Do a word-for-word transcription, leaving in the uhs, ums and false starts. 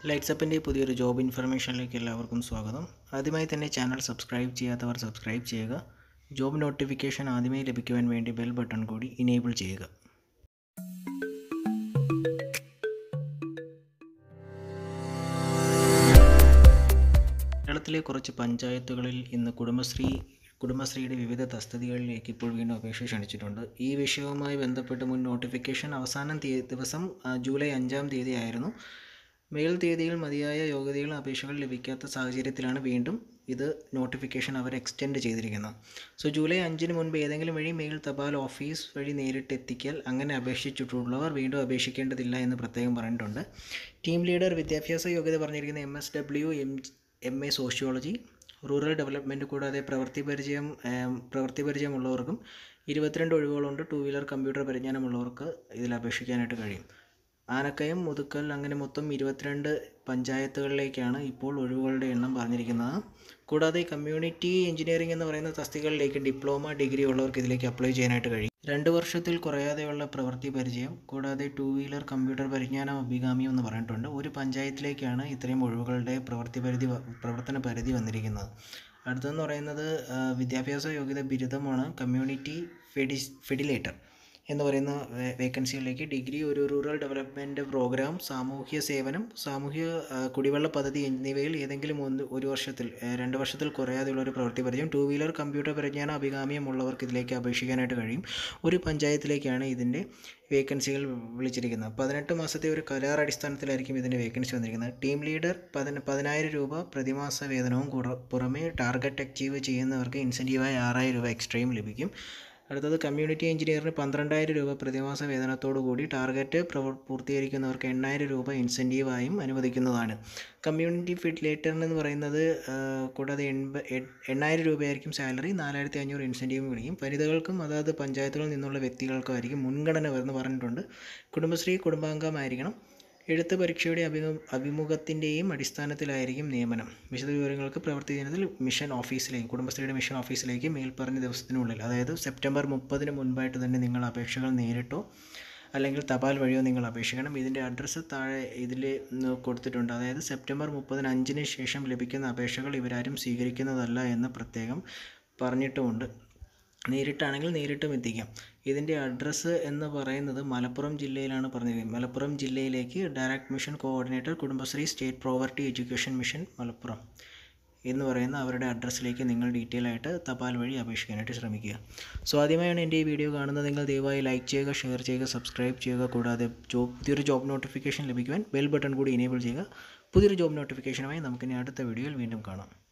ലൈറ്റ്സപ്പിൻ്റെ പുതിയൊരു ജോബ് ഇൻഫർമേഷനിലേക്ക് എല്ലാവർക്കും സ്വാഗതം. ആദ്യമായി തന്നെ ചാനൽ സബ്സ്ക്രൈബ് ചെയ്യാത്തവർ സബ്സ്ക്രൈബ് ചെയ്യുക. ജോബ് നോട്ടിഫിക്കേഷൻ ആദ്യമായി ലഭിക്കുവാൻ വേണ്ടി ബെൽ ബട്ടൺ കൂടി ഇനേബിൾ ചെയ്യുക. കേരളത്തിലെ കുറച്ച് പഞ്ചായത്തുകളിൽ ഇന്ന് കുടുംബശ്രീ കുടുംബശ്രീയുടെ വിവിധ തസ്തികകളിലേക്ക് ഇപ്പോൾ വീണ്ടും അപേക്ഷ ക്ഷണിച്ചിട്ടുണ്ട്. ഈ വിഷയവുമായി ബന്ധപ്പെട്ട് മുൻ നോട്ടിഫിക്കേഷൻ അവസാനം തീയതി ദിവസം ജൂലൈ അഞ്ചാം തീയതി ആയിരുന്നു. മേൽ തീയതിയിൽ മതിയായ യോഗ്യതകളും അപേക്ഷകൾ ലഭിക്കാത്ത സാഹചര്യത്തിലാണ് വീണ്ടും ഇത് നോട്ടിഫിക്കേഷൻ അവർ എക്സ്റ്റെൻഡ് ചെയ്തിരിക്കുന്നത്. സോ ജൂലൈ അഞ്ചിന് മുൻപ് ഏതെങ്കിലും വഴി മെയിൽ തപാൽ ഓഫീസ് വഴി നേരിട്ട് എത്തിക്കൽ അങ്ങനെ അപേക്ഷിച്ചിട്ടുള്ളവർ വീണ്ടും അപേക്ഷിക്കേണ്ടതില്ല എന്ന് പ്രത്യേകം പറഞ്ഞിട്ടുണ്ട്. ടീം ലീഡർ വിദ്യാഭ്യാസ യോഗ്യത പറഞ്ഞിരിക്കുന്ന M S W M M A sociology, rural development കൂടാതെ പ്രവൃത്തി പരിചയം പ്രവൃത്തി പരിചയമുള്ളവർക്കും ഇരുപത്തിരണ്ട് ഒഴിവുകളുണ്ട്. ടു വീലർ കമ്പ്യൂട്ടർ പരിജ്ഞാനമുള്ളവർക്ക് ഇതിൽ അപേക്ഷിക്കാനായിട്ട് കഴിയും. ആനക്കയം, മുതുക്കൽ അങ്ങനെ മൊത്തം ഇരുപത്തിരണ്ട് പഞ്ചായത്തുകളിലേക്കാണ് ഇപ്പോൾ ഒഴിവുകളുടെ എണ്ണം പറഞ്ഞിരിക്കുന്നത്. കൂടാതെ കമ്മ്യൂണിറ്റി എഞ്ചിനീയറിംഗ് എന്ന് പറയുന്ന തസ്തികകളിലേക്ക് ഡിപ്ലോമ ഡിഗ്രി ഉള്ളവർക്ക് ഇതിലേക്ക് അപ്ലൈ ചെയ്യാനായിട്ട് കഴിയും. രണ്ട് വർഷത്തിൽ കുറയാതെയുള്ള പ്രവൃത്തി പരിചയം കൂടാതെ ടു വീലർ കമ്പ്യൂട്ടർ പരിജ്ഞാനം അഭികാമ്യം എന്ന് പറഞ്ഞിട്ടുണ്ട്. ഒരു പഞ്ചായത്തിലേക്കാണ് ഇത്രയും ഒഴിവുകളുടെ പ്രവൃത്തി പരിധി പ്രവർത്തന പരിധി വന്നിരിക്കുന്നത്. അടുത്തതെന്ന് പറയുന്നത് വിദ്യാഭ്യാസ യോഗ്യത ബിരുദമാണ്. കമ്മ്യൂണിറ്റി ഫെഡി ഫെഡിലേറ്റർ എന്ന് പറയുന്ന വേക്കൻസികളിലേക്ക് ഡിഗ്രി, ഒരു റൂറൽ ഡെവലപ്മെൻറ്റ് പ്രോഗ്രാം, സാമൂഹ്യ സേവനം, സാമൂഹ്യ കുടിവെള്ള പദ്ധതി എന്നിവയിൽ ഏതെങ്കിലും ഒന്ന് ഒരു വർഷത്തിൽ രണ്ട് വർഷത്തിൽ കുറയാതെയുള്ള ഒരു പ്രവൃത്തി പരിചയം, ടു വീലർ കമ്പ്യൂട്ടർ പരിജ്ഞാനം അഭികാമ്യമുള്ളവർക്ക് ഇതിലേക്ക് അപേക്ഷിക്കാനായിട്ട് കഴിയും. ഒരു പഞ്ചായത്തിലേക്കാണ് ഇതിൻ്റെ വേക്കൻസികൾ വിളിച്ചിരിക്കുന്നത്. പതിനെട്ട് മാസത്തെ ഒരു കരാർ അടിസ്ഥാനത്തിലായിരിക്കും ഇതിൻ്റെ വേക്കൻസി വന്നിരിക്കുന്നത്. ടീം ലീഡർ പതിന പതിനായിരം രൂപ പ്രതിമാസ വേതനവും പുറമേ ടാർഗറ്റ് അച്ചീവ് ചെയ്യുന്നവർക്ക് ഇൻസെൻറ്റീവായി ആറായിരം രൂപ എക്സ്ട്രയും ലഭിക്കും. അടുത്തത് കമ്മ്യൂണിറ്റി എഞ്ചിനീയറിന് പന്ത്രണ്ടായിരം രൂപ പ്രതിമാസ വേതനത്തോടു കൂടി ടാർഗറ്റ് പ്രവ പൂർത്തീകരിക്കുന്നവർക്ക് എണ്ണായിരം രൂപ ഇൻസെൻറ്റീവായും അനുവദിക്കുന്നതാണ്. കമ്മ്യൂണിറ്റി ഫെഡിലേറ്ററിന് എന്ന് പറയുന്നത് കൂടാതെ എൺപ എണ്ണായിരം രൂപയായിരിക്കും സാലറി, നാലായിരത്തി അഞ്ഞൂറ് ഇൻസെൻറ്റീവും വിളിക്കും. വനിതകൾക്കും അതായത് പഞ്ചായത്തുകളിൽ നിന്നുള്ള വ്യക്തികൾക്കുമായിരിക്കും മുൻഗണന എന്ന് പറഞ്ഞിട്ടുണ്ട്. കുടുംബശ്രീ കുടുംബാംഗമായിരിക്കണം. എഴുത്ത് പരീക്ഷയുടെ അഭിമു അഭിമുഖത്തിൻ്റെയും അടിസ്ഥാനത്തിലായിരിക്കും നിയമനം. വിശദവിവരങ്ങൾക്ക് പ്രവൃത്തി ദിനത്തിൽ മിഷൻ ഓഫീസിലേക്ക് കുടുംബശ്രീയുടെ മിഷൻ ഓഫീസിലേക്ക് മേൽപ്പറഞ്ഞ ദിവസത്തിനുള്ളിൽ, അതായത് സെപ്റ്റംബർ മുപ്പതിന് മുൻപായിട്ട് തന്നെ നിങ്ങൾ അപേക്ഷകൾ നേരിട്ടോ അല്ലെങ്കിൽ തപാൽ വഴിയോ നിങ്ങൾ അപേക്ഷിക്കണം. ഇതിൻ്റെ അഡ്രസ്സ് താഴെ ഇതിൽ കൊടുത്തിട്ടുണ്ട്. അതായത് സെപ്റ്റംബർ മുപ്പതിന് അഞ്ചിന് ശേഷം ലഭിക്കുന്ന അപേക്ഷകൾ ഇവരാരും സ്വീകരിക്കുന്നതല്ല എന്ന് പ്രത്യേകം പറഞ്ഞിട്ടുമുണ്ട്. നേരിട്ടാണെങ്കിൽ നേരിട്ടും എത്തിക്കാം. ഇതിൻ്റെ അഡ്രസ്സ് എന്ന് പറയുന്നത് മലപ്പുറം ജില്ലയിലാണ് പറഞ്ഞിരിക്കുന്നത്. മലപ്പുറം ജില്ലയിലേക്ക് direct mission coordinator Kudumbashree state poverty education mission Malappuram എന്ന് പറയുന്ന അവരുടെ അഡ്രസ്സിലേക്ക് നിങ്ങൾ ഡീറ്റെയിൽ ആയിട്ട് തപാൽ വഴി അപേക്ഷിക്കാനായിട്ട് ശ്രമിക്കുക. സോ ആദ്യമായാണ് എൻ്റെ ഈ വീഡിയോ കാണുന്നത് നിങ്ങൾ ദയവായി ലൈക്ക് ചെയ്യുക, ഷെയർ ചെയ്യുക, സബ്സ്ക്രൈബ് ചെയ്യുക. കൂടാതെ ജോബ് പുതിയൊരു ജോബ് നോട്ടിഫിക്കേഷൻ ലഭിക്കുവാൻ ബെൽ ബട്ടൺ കൂടി എനേബിൾ ചെയ്യുക. പുതിയൊരു ജോബ് നോട്ടിഫിക്കേഷനുമായി നമുക്കിനി അടുത്ത വീഡിയോയിൽ വീണ്ടും കാണാം.